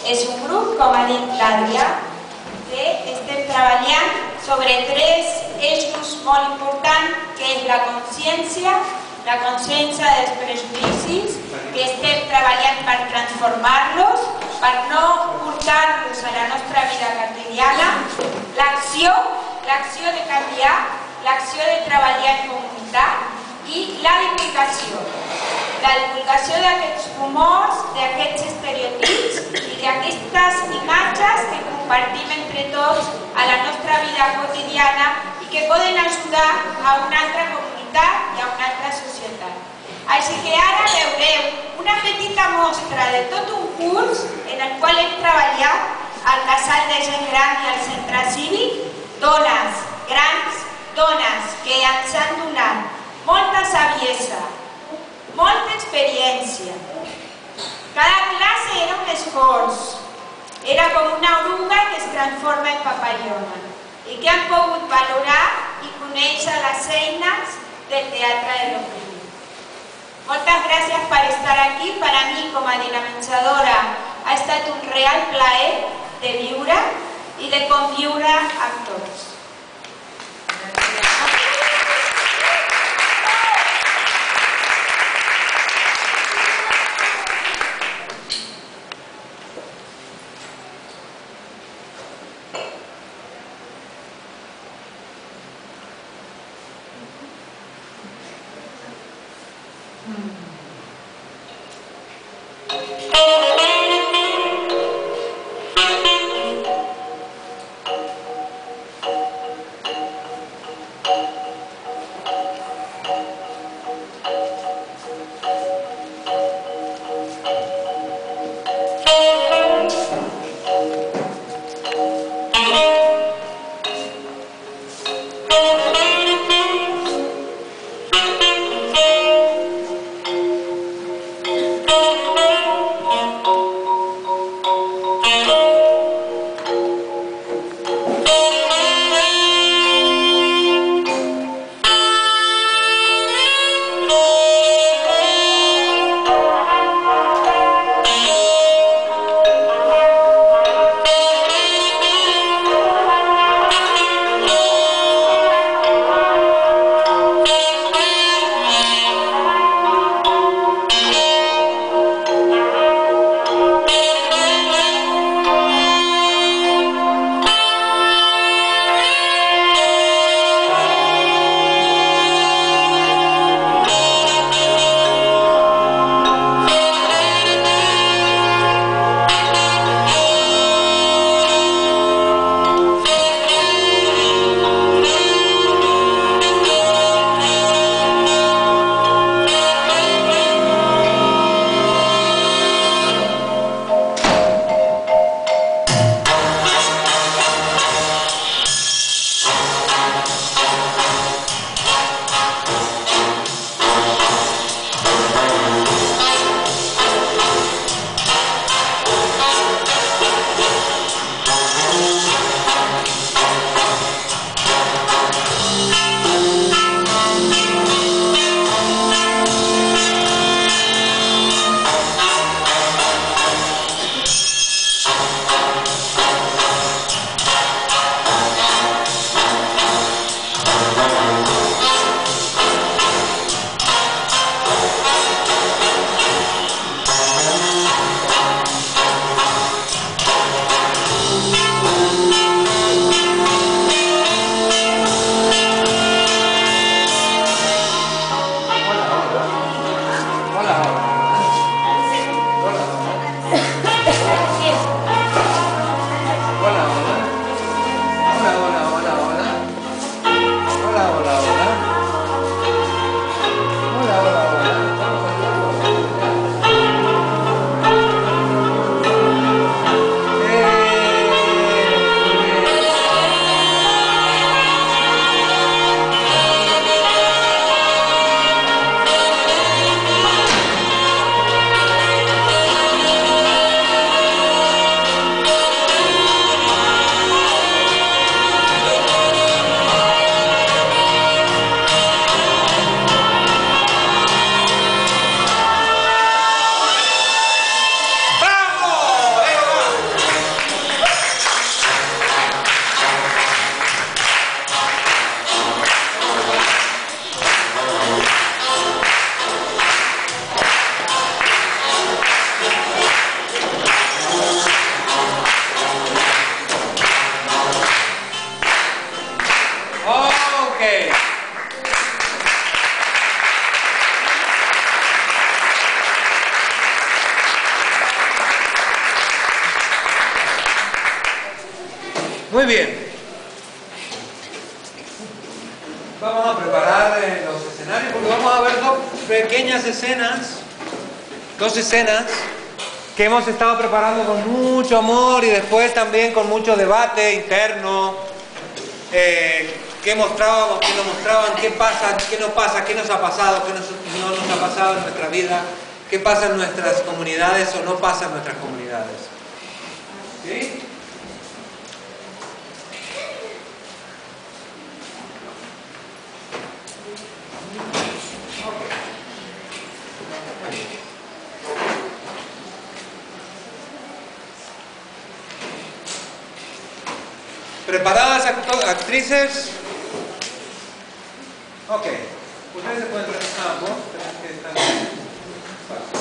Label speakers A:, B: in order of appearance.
A: És un grup, com ha dit l'Adrià, que estem treballant sobre 3 eixos molt importants, que és la consciència dels prejudicis, que estem treballant per transformar-los, per no portar-los a la nostra vida quotidiana, l'acció de canviar, l'acció de treballar en comunitat i la divulgació. La divulgació d'aquests rumors, d'aquests estereotips i d'aquestes imatges que compartim entre tots a la nostra vida quotidiana i que poden ajudar a una altra comunitat i a una altra societat. Així que ara veureu una petita mostra de tot un curs en el qual hem treballat al Casal de Gent Gran i al Centre Cívic, dones, grans dones que ens han donat molta saviesa, molta experiència. Cada classe era un esforç, era com una oruga que es transforma en papallona i que han pogut valorar i conèixer les eines del teatre de l'opinió. Moltes gràcies per estar aquí. Per a mi, com a dinamitzadora, ha estat un real plaer de viure i de conviure amb tots.
B: Muy bien. Vamos a preparar los escenarios porque vamos a ver dos pequeñas escenas, dos escenas que hemos estado preparando con mucho amor y después también con mucho debate interno. ¿Qué mostrábamos? ¿Qué nos mostraban? ¿Qué pasa? ¿Qué nos pasa? ¿Qué nos ha pasado? ¿Qué no nos ha pasado en nuestra vida? ¿Qué pasa en nuestras comunidades o no pasa en nuestras comunidades? ¿Sí? ¿Preparadas, actrices? Ok. Ustedes se pueden... vos tenés que estar...